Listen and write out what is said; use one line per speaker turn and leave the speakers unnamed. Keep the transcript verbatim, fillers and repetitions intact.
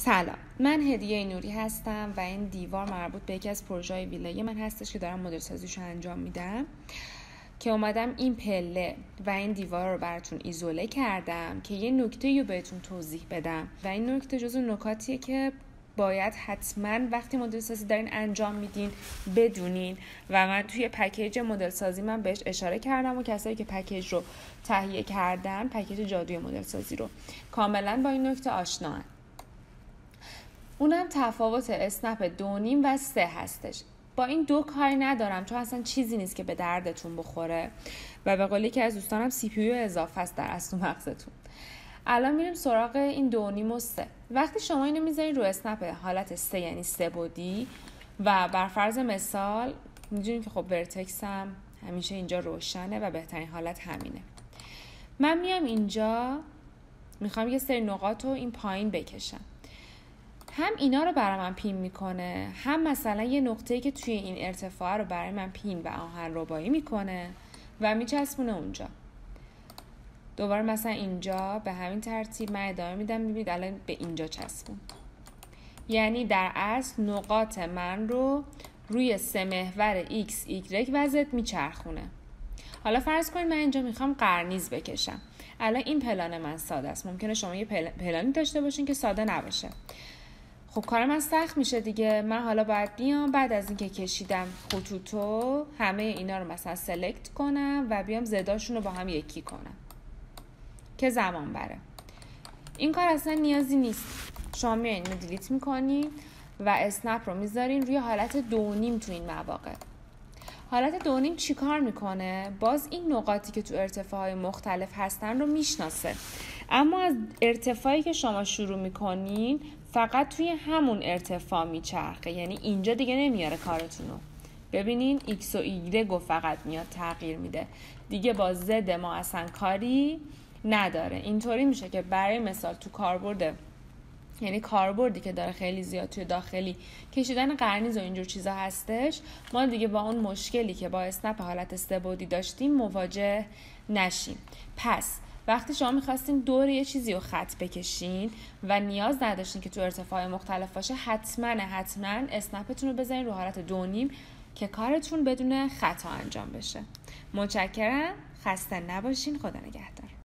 سلام، من هدیه نوری هستم و این دیوار مربوط به یکی از پروژه‌های ویلای من هستش که دارم مدل سازیشو انجام میدم که اومدم این پله و این دیوار رو براتون ایزوله کردم که یه نکته رو بهتون توضیح بدم و این نکته جزو نکاتیه که باید حتما وقتی مدل سازی دارین انجام میدین بدونین و من توی پکیج مدل سازی من بهش اشاره کردم و کسایی که پکیج رو تهیه کردن، پکیج جادوی مدل سازی رو کاملا با این نکته آشنان. اونم تفاوت اسنپ دو نیم و سه هستش. با این دو کاری ندارم چون اصلا چیزی نیست که به دردتون بخوره و به قولی که از دوستانم سی پی یو اضافه است در اصل مغزتون. الان میریم سراغ این دو نیم و سه. وقتی شما اینو میذارین رو اسنپ حالت سه یعنی سه بعدی و بر فرض مثال میدونین که خب ورتکس هم همیشه اینجا روشنه و بهترین حالت همینه. من میام اینجا میخوام یه سری نقاط رو این پایین بکشم. هم اینا رو برای من پین میکنه، هم مثلا یه نقطه‌ای که توی این ارتفاع رو برای من پین و آهن ربایی میکنه و میچسبونه اونجا. دوباره مثلا اینجا به همین ترتیب من ادامه میدم، میبینید الان به اینجا چسبون. یعنی در اصل نقاط من رو روی سه محور x, y و z میچرخونه. حالا فرض کنید من اینجا میخوام قرنیز بکشم. الان این پلان من ساده است. ممکنه شما یه پلانی داشته باشین که ساده نباشه. خب کار من سخت میشه دیگه. من حالا باید بیام بعد از اینکه کشیدم خطوطو همه اینا رو مثلا سلکت کنم و بیام زداشون رو با هم یکی کنم که زمان بره. این کار اصلا نیازی نیست. شما میایین اینو دیلیت میکنین و اسنپ رو میذارین روی حالت دو نیم تو این مواقع. حالت دو نیم چی کار میکنه؟ باز این نقاطی که تو ارتفاعهای مختلف هستن رو میشناسه، اما از ارتفاعی که شما شروع میکنین فقط توی همون ارتفاع میچرخه. یعنی اینجا دیگه نمیاره کارتونو. ببینین ایکس و ایگرگ فقط میاد تغییر میده، دیگه با زد ما اصلا کاری نداره. اینطوری میشه که برای مثال تو کاربرد، یعنی کاربردی که داره خیلی زیاد توی داخلی کشیدن قرنیز و اینجور چیزا هستش، ما دیگه با اون مشکلی که با اسنپ حالت سه بعدی داشتیم مواجه نشیم. پس وقتی شما میخواستین دور یه چیزی رو خط بکشین و نیاز نداشتین که تو ارتفاع مختلف باشه، حتما حتما اسنپتون رو بذارین رو حالت دو نیم که کارتون بدون خطا انجام بشه. متشکرم، خسته نباشین، خدا نگهدار.